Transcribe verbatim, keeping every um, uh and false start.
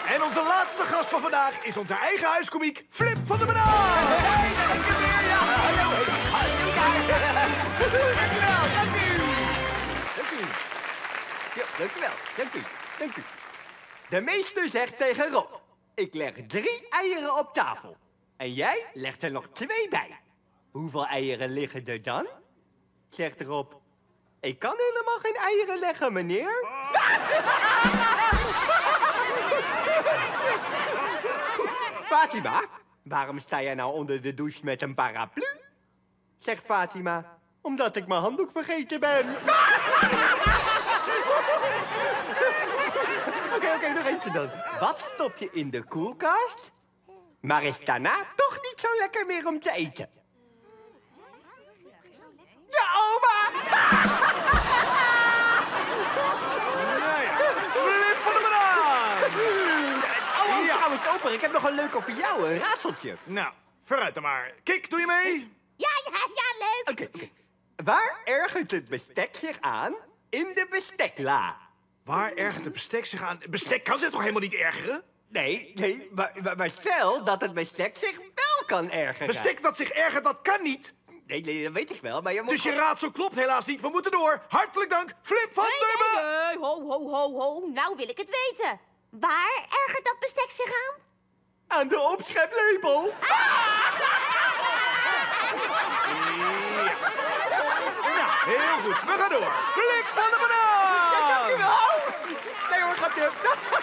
En onze laatste gast van vandaag is onze eigen huiskomiek, Flip van der Banaan. Hey, daar ben ik weer. Ja, hallo. Hallo daar. Dank u wel, dank u. Dank u. Ja, dank u wel, dank u, dank u. De meester zegt tegen Rob, ik leg drie eieren op tafel. En jij legt er nog twee bij. Hoeveel eieren liggen er dan? Zegt Rob, ik kan helemaal geen eieren leggen, meneer. Fatima, waarom sta jij nou onder de douche met een paraplu? Zegt Fatima, omdat ik mijn handdoek vergeten ben. Oké, oké, okay, nog eentje dan. Wat stop je in de koelkast? Maar is daarna toch niet zo lekker meer om te eten. Ja, oma! Nou ja, Flip van der Banaan. Oh, oh Ja. trouwens, opa, ik heb nog een leuke voor jou, een raadseltje. Nou, vooruit dan maar. Kik, doe je mee? Ja, ja, ja, leuk. Oké, oké. Waar ergert het bestek zich aan in de bestekla? Waar ergert het bestek zich aan? Bestek kan zich toch helemaal niet ergeren? Nee, nee, maar, maar, maar stel dat het bestek zich wel kan ergeren. Bestek dat zich ergert, dat kan niet. Nee, nee, dat weet ik wel, maar je moet... Dus je raadsel klopt helaas niet. We moeten door. Hartelijk dank, Flip van der Banaan. Nee, nee, ho, ho, ho, ho. Nou wil ik het weten. Waar ergert dat bestek zich aan? Aan de opscheplepel. Ja, heel goed. We gaan door. Flip van der Banaan. Dank u wel. Nee hoor, grapje.